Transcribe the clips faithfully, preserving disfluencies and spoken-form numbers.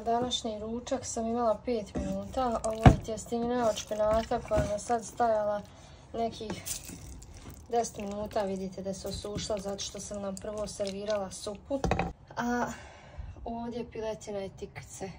današnji ručak sam imala pet minuta. Ovo je tjestina od špenata koja je sad stajala nekih deset minuta. Vidite da se osušila zato što sam nam prvo servirala supu. A ovdje piletina i tikvice.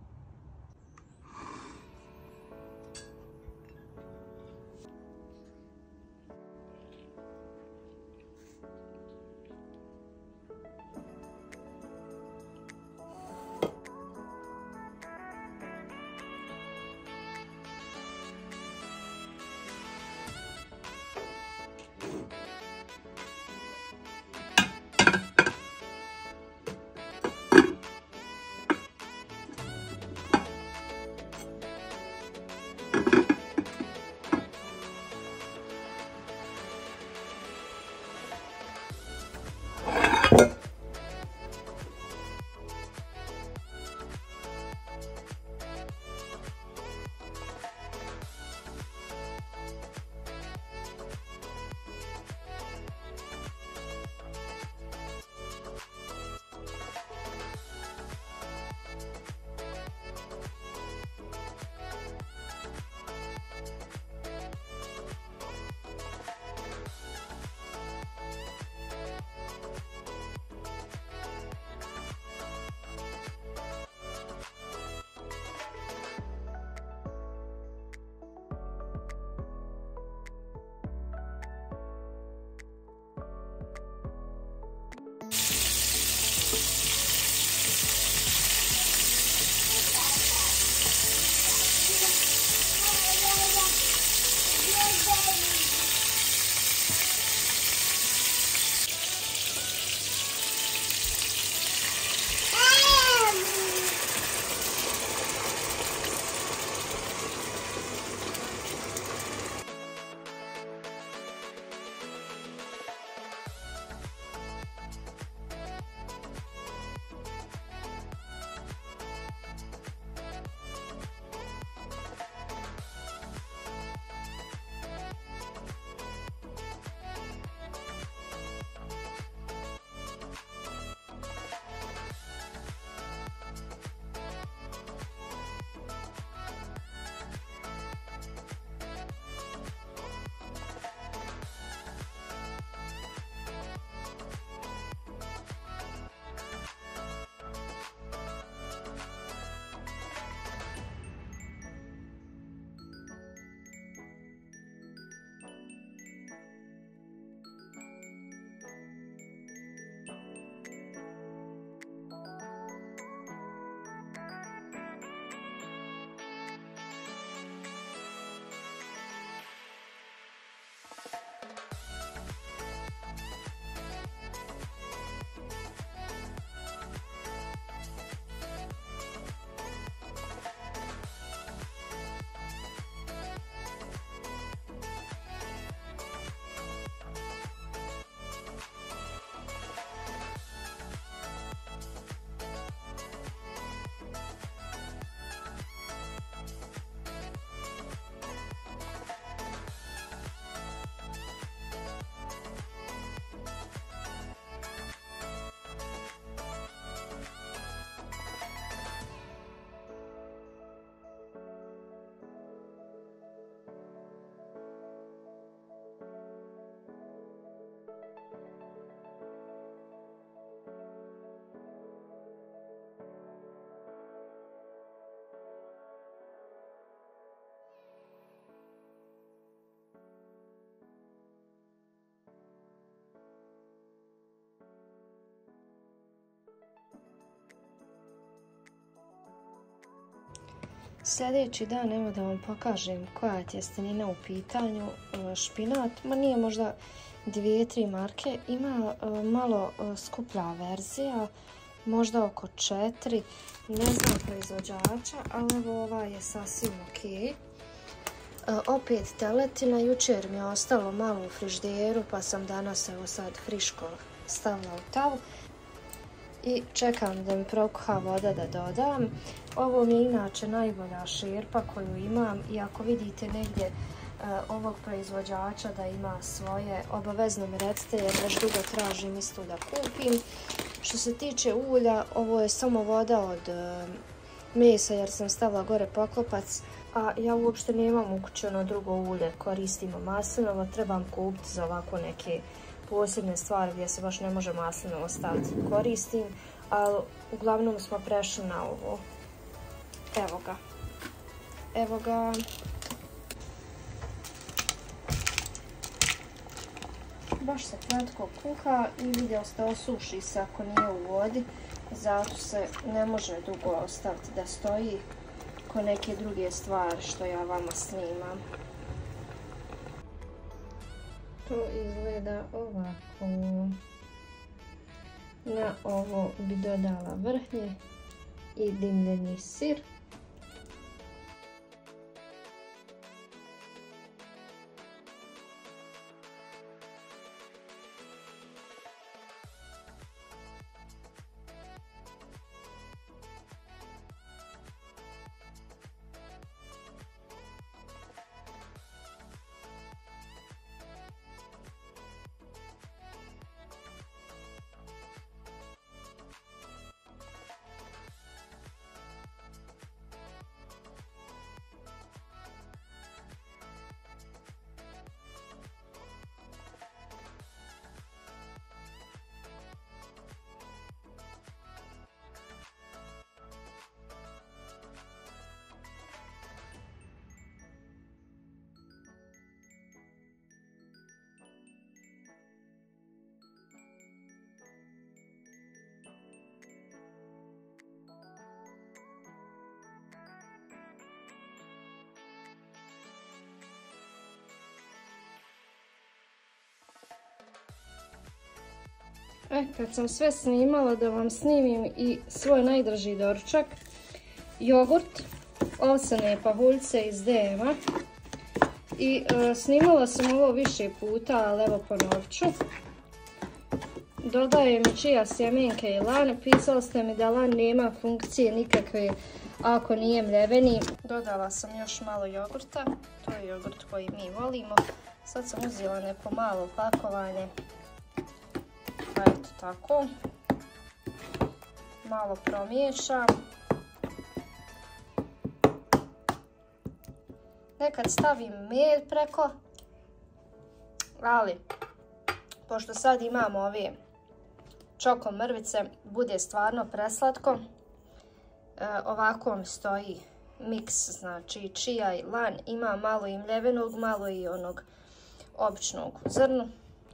Sljedeći dan, evo da vam pokažem koja je tjestenina u pitanju. Špinat, ma nije možda dvije, tri marke, ima malo skuplja verzija, možda oko četiri, ne znam proizvođača, ali evo ova je sasvim ok. Opet teletina, jučer mi je ostalo malo u frižderu, pa sam danas evo sad friško stavila u tavu. I čekam da mi prokuha voda da dodam. Ovo mi je inače najbolja šerpa koju imam i ako vidite negdje uh, ovog proizvođača da ima svoje, obavezno mi recite jer već dugo tražim isto da kupim. Što se tiče ulja, ovo je samo voda od uh, mesa jer sam stavila gore poklopac, a ja uopšte nemam u kući ono drugo ulje, koristimo maslinovo, trebam kupiti za ovako neke posebne stvari gdje se baš ne može maslinovo staviti, koristim, ali uglavnom smo prešli na ovo. Evo ga. Evo ga. Baš se kratko kuha i vidjeli ste, osuši se ako nije u vodi, zato se ne može dugo ostaviti da stoji ko neke druge stvari što ja vama snimam. To izgleda ovako. Na ovo bi dodala vrhnje i dimljeni sir. E, kad sam sve snimala, da vam snimim i svoj najdraži doručak, jogurt, ovsene pahuljce iz D M-a i e, snimala sam ovo više puta, ali evo ponovit ću. Dodajem čija sjemenke i lan, pisali ste mi da lan nema funkcije nikakve ako nije mljeveni. Dodala sam još malo jogurta, to je jogurt koji mi volimo. Sad sam uzela neko malo pakovanje. Pa eto tako, malo promiješam. Nekad stavim med preko, ali pošto sad imamo ove čoko mrvice, bude stvarno preslatko. E, ovako mi stoji miks, znači čija i lan, ima malo i mljevenog, malo i onog običnog u zrnu.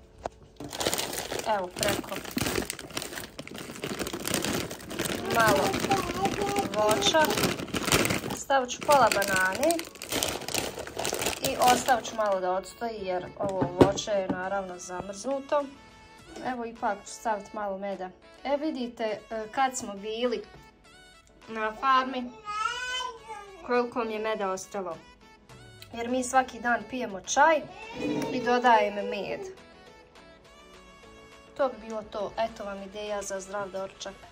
Evo preko malo voća, stavit ću pola banane i ostavit ću malo da odstoji jer ovo voće je naravno zamrznuto. Evo ipak ću staviti malo meda. E vidite kad smo bili na farmi koliko mi je meda ostalo. Jer mi svaki dan pijemo čaj i dodajem med. To bi bilo to. Eto vam ideja za zdrav doručak.